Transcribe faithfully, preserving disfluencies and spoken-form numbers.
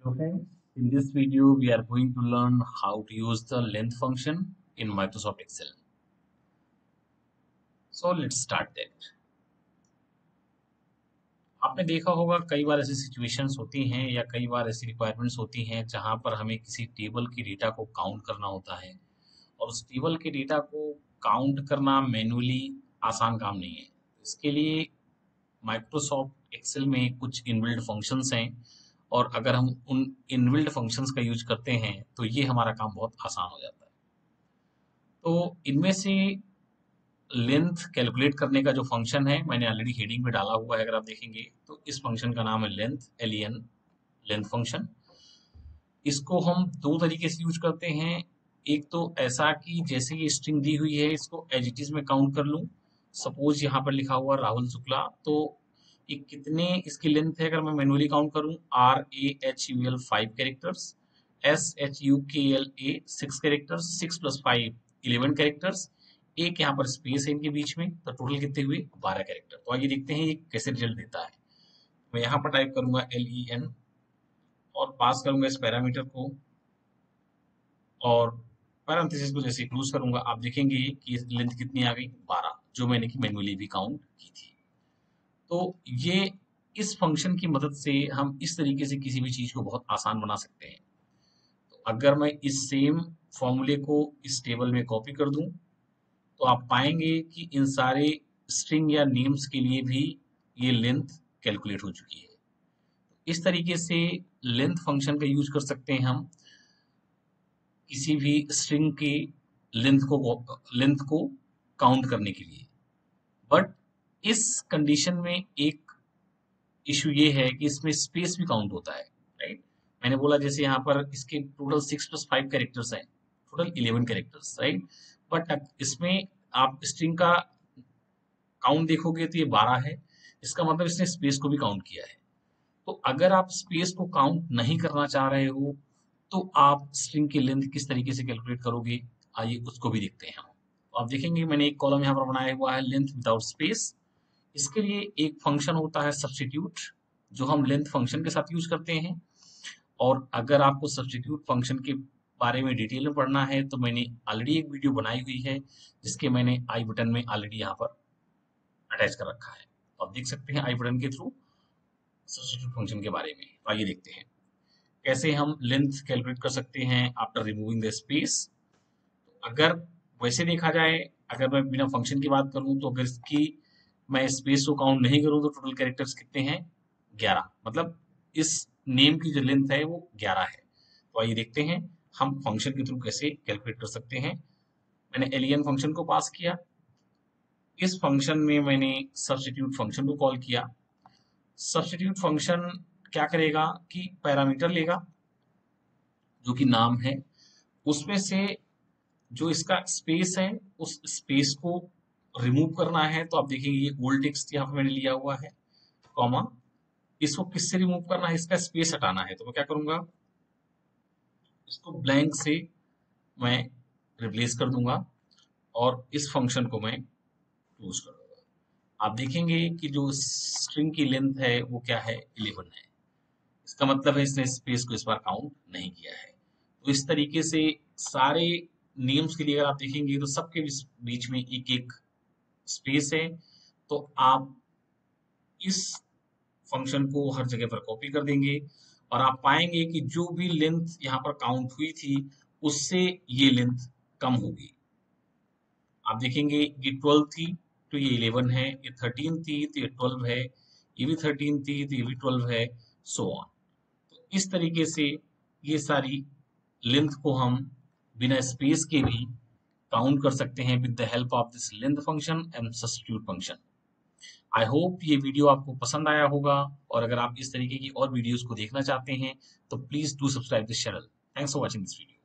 So friends, in this video we are going to learn how to use the length function in Microsoft Excel. So let's start that. आपने देखा होगा कई बार ऐसी situations होती हैं या कई बार ऐसी रिक्वायरमेंट्स होती हैं जहां पर हमें किसी टेबल की डेटा को काउंट करना होता है और उस टेबल के डेटा को काउंट करना मैन्युअली आसान काम नहीं है। इसके लिए माइक्रोसॉफ्ट एक्सेल में कुछ इनबिल्ट फंक्शंस हैं और अगर हम उन इनबिल्ट फंक्शंस का यूज करते हैं तो ये हमारा काम बहुत आसान हो जाता है। तो इनमें से लेंथ कैलकुलेट करने का जो फंक्शन है मैंने ऑलरेडी हेडिंग में डाला हुआ है, अगर आप देखेंगे तो इस फंक्शन का नाम है length, L E N, length function. इसको हम दो तरीके से यूज करते हैं। एक तो ऐसा कि जैसे ये स्ट्रिंग दी हुई है इसको एज इट इज में काउंट कर लूं। सपोज यहाँ पर लिखा हुआ राहुल शुक्ला, तो ये कितने इसकी लेंथ है अगर मैं मैनुअली काउंट करूं, R A H U L five characters, S H U K L A six characters, six plus five eleven characters, एक यहाँ पर स्पेस है इनके बीच में, तो टोटल कितने हुए बारह कैरेक्टर। तो आइए देखते हैं ये कैसे रिजल्ट देता है। मैं यहाँ पर टाइप करूंगा एल ई एन और पास करूंगा इस पैरामीटर को और पैरेंथेसिस को जैसे क्लोज करूंगा, आप देखेंगे कि लेंथ कितनी आ गई, बारह, जो मैंने की मैनुअली भी काउंट की थी। तो ये इस फंक्शन की मदद से हम इस तरीके से किसी भी चीज को बहुत आसान बना सकते हैं। तो अगर मैं इस सेम फॉर्मूले को इस टेबल में कॉपी कर दूं तो आप पाएंगे कि इन सारे स्ट्रिंग या नेम्स के लिए भी ये लेंथ कैलकुलेट हो चुकी है। इस तरीके से लेंथ फंक्शन का यूज कर सकते हैं हम किसी भी स्ट्रिंग की लेंथ को लेंथ को काउंट करने के लिए। बट इस कंडीशन में एक इशू ये है कि इसमें स्पेस भी काउंट होता है, राइट। मैंने बोला जैसे यहाँ पर इसके total six plus five characters हैं, total eleven characters, right. But इसमें आप स्ट्रिंग का काउंट देखोगे तो ये बारह है, इसका मतलब इसने स्पेस को भी काउंट किया है। तो अगर आप स्पेस को काउंट नहीं करना चाह रहे हो तो आप स्ट्रिंग की लेंथ किस तरीके से कैलकुलेट करोगे, आइए उसको भी देखते हैं हम। तो आप देखेंगे मैंने एक कॉलम यहाँ पर बनाया हुआ है लेंथ विदाउट स्पेस। इसके लिए एक फंक्शन होता है सब्स्टिट्यूट, जो हम लेंथ फंक्शन के साथ यूज करते हैं। और अगर आपको सब्स्टिट्यूट फंक्शन के बारे में डिटेल में पढ़ना है तो मैंने ऑलरेडी एक वीडियो बनाई हुई है जिसके मैंने आई बटन में ऑलरेडी यहाँ पर अटैच कर रखा है, तो आप देख सकते हैं आई बटन के थ्रू सब्स्टिट्यूट फंक्शन के बारे में। तो आइए देखते हैं कैसे हम लेंथ कैलकुलेट कर सकते हैं आफ्टर रिमूविंग द स्पेस। अगर वैसे देखा जाए, अगर मैं बिना फंक्शन की बात करूं तो अगर इसकी मैं स्पेस को काउंट नहीं करूं तो टोटल कैरेक्टर्स कितने हैं, ग्यारह, मतलब इस नेम की जो लेंथ है वो ग्यारह है। तो आइए देखते हैं हम फंक्शन के थ्रू कैसे कैलकुलेट कर सकते हैं। मैंने एलियन फंक्शन को पास किया, इस फंक्शन में मैंने सब्स्टिट्यूट फंक्शन को कॉल किया। सब्स्टिट्यूट फंक्शन क्या करेगा कि पैरामीटर लेगा जो कि नाम है, उसमें से जो इसका स्पेस है उस स्पेस को रिमूव करना है। तो आप देखेंगे ये ओल्ड टेक्स्ट यहाँ पे मैंने लिया हुआ है, कॉमा, इसको किससे रिमूव करना है, इसका स्पेस हटाना है। तो मैं क्या करूंगा, इसको ब्लैंक से मैं रिप्लेस कर दूंगा और इस फंक्शन को मैं क्लोज कर दूंगा। आप देखेंगे कि जो स्ट्रिंग की लेंथ है वो क्या है, इलेवन है। इसका मतलब है इसने स्पेस को इस बार काउंट नहीं किया है। तो इस तरीके से सारे नेम्स के लिए अगर आप देखेंगे तो सबके बीच में एक एक स्पेस है। तो आप इस फंक्शन को हर जगह पर कॉपी कर देंगे और आप पाएंगे कि जो भी लेंथ यहाँ पर काउंट हुई थी उससे ये लेंथ कम होगी। आप देखेंगे ये ट्वेल्व थी तो ये इलेवन है, ये थर्टीन थी तो ये ट्वेल्व है, ये भी थर्टीन थी तो ये भी ट्वेल्व है, सो ऑन। तो इस तरीके से ये सारी लेंथ को हम बिना स्पेस के भी काउंट कर सकते हैं with the help of this length function and substitute function. I hope ये वीडियो आपको पसंद आया होगा और अगर आप इस तरीके की और वीडियोस को देखना चाहते हैं तो please do subscribe this channel. Thanks for watching this video.